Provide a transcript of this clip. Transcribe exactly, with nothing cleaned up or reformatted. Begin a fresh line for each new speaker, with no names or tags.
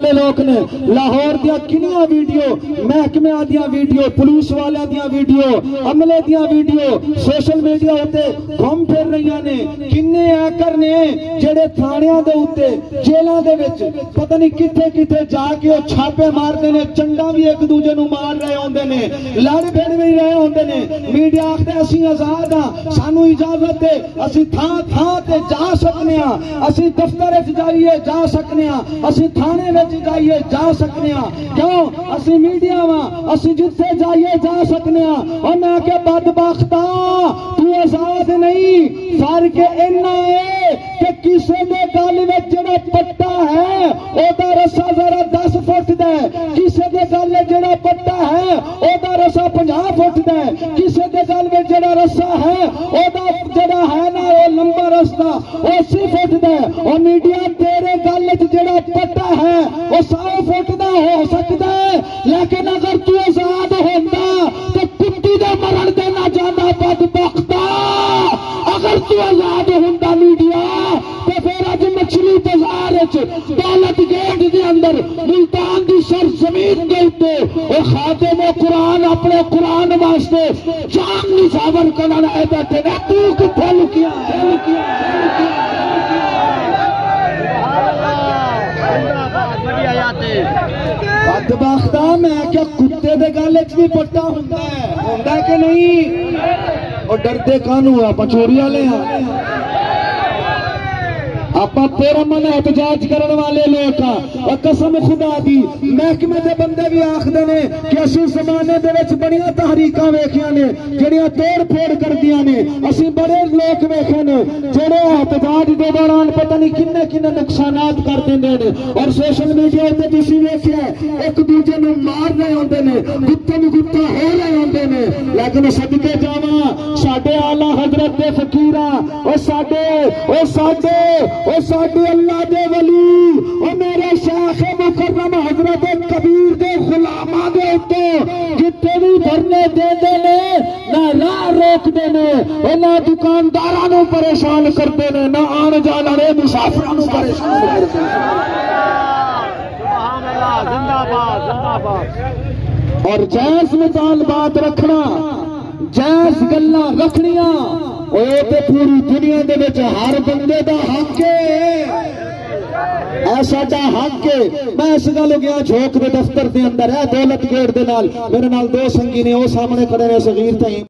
والے لوگ نے لاہور دیا کنیاں ویڈیو محکمے دیا ویڈیو پولیس والے دیا ویڈیو عملے دیا ویڈیو سوشل میڈیا ہوتے گھوم پھر رہی نے کنے ایکر نے جڑے تھانیاں دے ہوتے جیلوں دے وچ پتہ نہیں کتھے کتھے جا کے وہ چھاپے مارتے نے چنڈا بھی ایک دوجے نو مار رہے ہوندے نے لڑ بھڑ بھی رہے ہوندے نے میڈیا آخدے اسی آزاد ہاں سانو اجازت ہے اسی تھان تھان تے جا سکنے ہاں اسی دفتر وچ جائیے جا سکنے ہاں اسی تھانے وچ جائیے جا سکنے ہاں کیوں اسی میڈیا واں اسی جتھے جائیے جا سکنے ہاں اور میں کہ بدبختاں تو آزاد نہیں فرق اینا ہے کہ کسے دے گل وچ جڑا پٹا ہے او دا رسا ذرا دس فٹ دا ہے کسے دے گل جڑا پٹا ہے او دا رسا پنجا فٹ دا ہے کسے دے گل وچ جڑا رسا ہے او دا جڑا ہے نا او لمبا رستہ او اسی فٹ دا ہے او میڈیا تیرے گل وچ جڑا پٹا ہے او سو فٹ دا ہو سکدا ہے لیکن اگر تو آزاد ہوندا تے کتی دے مرن دے نہ جاندا بدبختا اگر تو آزاد ہوندا میڈیا تے پھر اج مچھلی بازار وچ دولت گیٹ دے اندر ملتان دی سرزمین دے اوتے او خاتم قرآن اپنے قرآن واسطے جان نثار کرن آئے بیٹھے نے تو کتھے لکیا ہے بدبختہ میں کیا کتے دے گل وچ بھی پٹا ہوندا ہے ہوندا کہ نہیں اور ڈردے کانوں آپ چوری والے ہیں آپ پورا من احتجاج کرنے والے لوگ اور قسم خدا دی محکمے دے بندے بھی آخدے نے کہ اسی زمانے دے وچ بڑیاں تحریکاں ویکھیاں نے جڑیاں توڑ پھوڑ کردیاں نے اسی بڑے لوگ ویکھے نے جڑے احتجاج دے دوران پتہ نہیں کنے کنے نقصانات کر دیندے نے اور سوشل میڈیا تے تسی ویکھیا ایک دوجے نوں مار رہے ہوندے نے گتے نوں گتا ہو رہے ہوندے نے لیکن صدقے جاواں ساڈے اعلی حضرت دے فقیراں او ساڈے او ساڈے او ساڈے اللہ دے ولی او میرے شیخ مکرم حضرت کبیر دے غلاماں دے اوتے جتنے بھی دھرنے دیندے نے نہ راہ روک دے نے او نہ دکانداراں نوں پریشان کردے نے نہ آن جان والے مسافراں نوں پریشان کردے نے سبحان اللہ زندہ باد زندہ باد اور جائز مطالبات رکھنا جائز گلاں رکھنیاں او تے پوری دنیا دے وچ ہر بندے دا حق ہے ایسا دا حق ہے میں اس گل گیا جھوک دے دفتر دے اندر ہے دولت گیٹ دے نال میرے نال دو سنگی نے او سامنے کھڑے نے صغیر تھے